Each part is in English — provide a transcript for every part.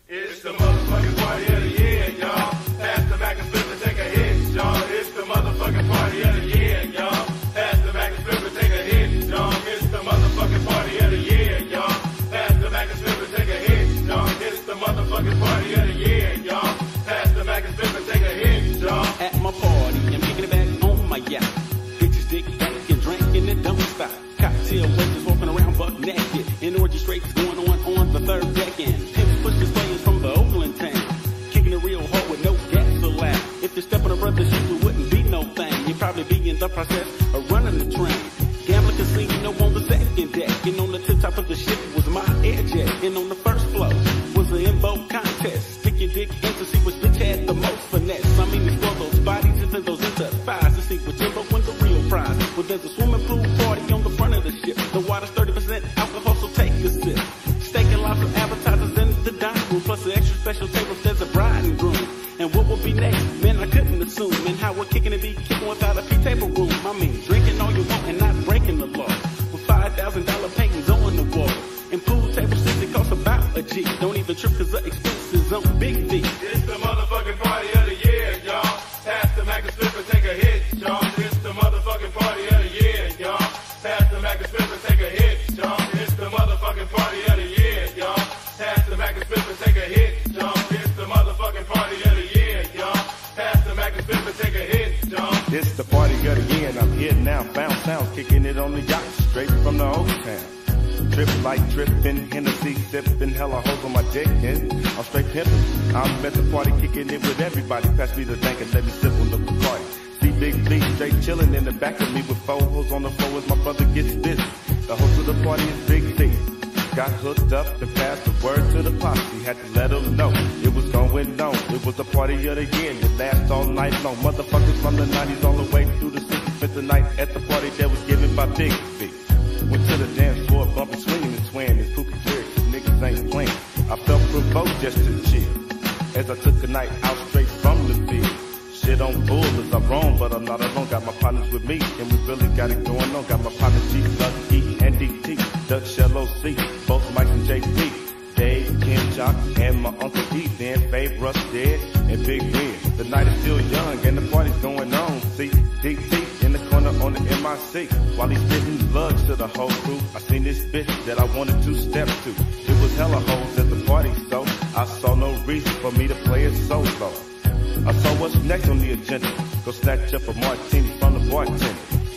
It's the motherfucking party of the year, y'all. Pass the Mac and flip and take a hit, y'all. It's the motherfucking party of the year, y'all. Pass the Mac and flip and take a hit, y'all. It's the motherfucking party of the year, y'all. Pass the Mac and flip and take a hit, y'all. It's the motherfucking party of the year, y'all. Pass the Mac and flip and take a hit, y'all. At my party, I'm kicking it back on my yacht. Bitches dick back and drinking it don't stop. Cocktail waiters walking around buck naked. And orgy straights going on the third deck. And pimps push his players from the Oakland town. Kicking it real hard with no gas allowed. If you step on a brother's shoes, it wouldn't be no thing. You'd probably be in the process of running the train. Gambling casino on the second deck. And on the tip top of the ship was my air jet. And on the first floor was an invoke contest. Stick your dick in to see which bitch had the most finesse. I mean, explore those bodies into those into thighs to see which invoke wins the real prize. Well, there's a swimming pool party on the front of the ship. The water's 30% alcohol, so take a sip. Steak and lots of appetizers in the dining room. Plus the extra special tables, there's a bride and groom. And what will be next? Man, I couldn't assume. And how we're kicking it be kicking without a P-table room. I mean, drinking all you want and not breaking the law. With $5,000 paintings on the wall. And pool table seats, it costs about a G. Don't even trip cause the expenses on Big V. It's the motherfucking party of the year, y'all. Pass the Mac and slip and take a hit, y'all. It's the motherfucking party of the year, y'all. Pass the Mac and slip and take a hit, y'all. It's the motherfucking party of the year, y'all. Pass the Mac and slip and take a hit, y'all. It's the motherfucking party of the year, y'all. Pass the Mac and slip and take a hit, y'all. It's the party of the year and I'm here now. Bounce sound, kicking it on the yacht, straight from the old town. Trip like trippin', Hennessy sippin', hella hoes on my dick, and I'm straight pimpin'. I'm at the party kicking it with everybody. Pass me the drink and let me sip on the party. See Big B straight chillin' in the back of me with four hoes on the floor as my brother gets busy. The host of the party is Big B. Got hooked up to pass the word to the posse. Had to let them know it was going on. It was the party of the year and it lasts all night long. Motherfuckers from the 90s all the way through the 60s. Spent the night at the party that was given by Big B. Went to the dance floor, bumping, swinging and swaying. It's poopy clear, cause niggas ain't playing. I felt provoked just to chill, as I took a night out straight from the field. Shit on bull as I'm wrong, but I'm not alone. Got my partners with me, and we really got it going on. Got my partner G, Lucky, and DT, Dutch LOC, both Mike and JP. Dave, Kim, Jock, and my Uncle E. Then Fabe, Russ, Dead, and Big Ben. The night is still young, and the party's going on. See, DT in the corner on the MIC. While he's spitting lugs to the whole crew, I seen this bitch that I wanted to step to. It was hella hoes at the party, so I saw no reason for me to play it solo. I saw what's next on the agenda. Go snatch up a martini from the bartender.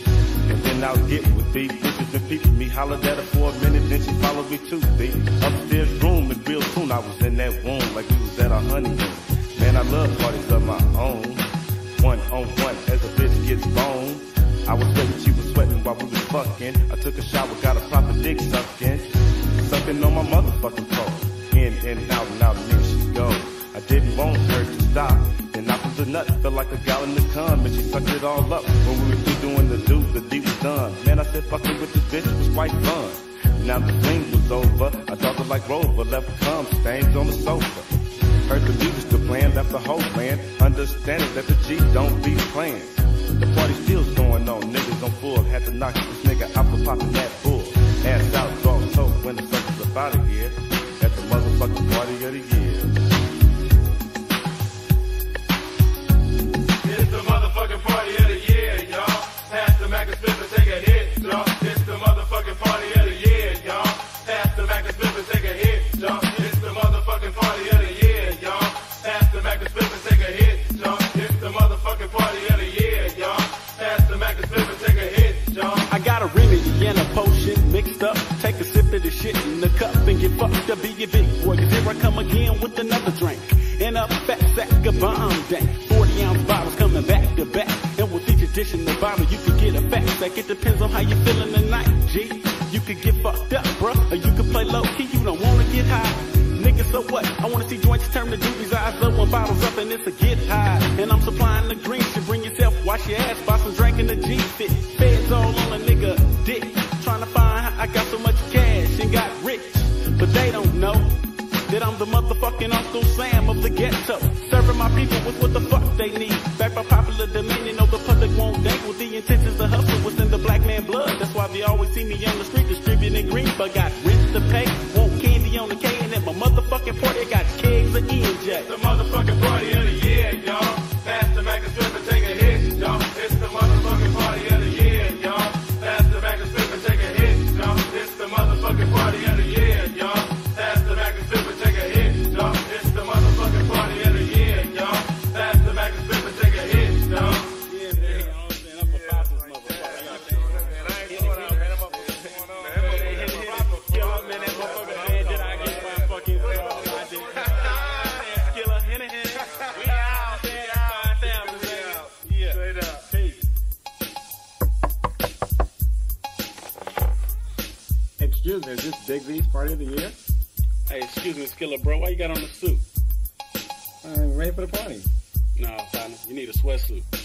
And then I'll get with these bitches been peeping me. Hollered at her for a minute, then she followed me to the upstairs room. And real soon I was in that womb like we was at our honeymoon. Man, I love parties of my own. One on one as a bitch gets boned. I was sweating, she was sweating while we was fucking. I took a shower, got a proper dick sucking. Sucking on my motherfucking toe. In and out and then she go. I didn't want her to stop. Then I was a nut, felt like a gallon of cum. And she sucked it all up. When we were through doing the deed was done. Man, I said fucking with this bitch was quite fun. Now the fling was over. I dropped her like Rover, left cum stains on the sofa. Heard the music still playing, left the whole land. Understanding that the G don't be playing. The party still's going on, niggas on full. Had to knock this nigga out for popping that bull. Ass out, dog toe, when the suckers up out of here. At the motherfucking party of the year. It's the motherfucking party of the year, y'all. Pass the Mac and slip and take a hit, y'all. It's the motherfucking party of the year, y'all. Pass the Mac and slip and take a hit, y'all. It's the motherfucking party of the year, y'all. Pass the Mac and slip and take a hit, y'all. It's the motherfucking party of the year, y'all. Pass the Mac and slip and take a hit, y'all. I got a remedy and a potion mixed up. Take a sip of the shit in the cup and get fucked up. Be your big boy, cause here I come again with another drink. And a fat sack of bomb dank. 40-ounce bottles coming back to back. And with each additional bottle, you can get a fat sack. It depends on how you feeling tonight, G. You could get fucked up, bruh, or you could play low key. You don't wanna get high. Nigga, so what? I wanna see joints turn to doobies. Eyes up when bottles up and it's a get high. And I'm supplying the greens. You bring yourself, wash your ass, buy some drink in the G-Fit. Feds all on a nigga dick. Trying to find how I got so much cash and got rich. But they don't know that I'm the motherfucking Uncle Sam of the ghetto. Serving my people with what the fuck they need. Back by popular demand, you know the public won't date with the intentions to hustle what's in the black man blood. That's why they always see me on the street distributing green. But got rent to pay, want candy on the K, and at my motherfucking party got kegs Big V's party of the year? Hey, excuse me, Skilla, bro. Why you got on the suit? I'm ready for the party. No, partner, you need a sweatsuit.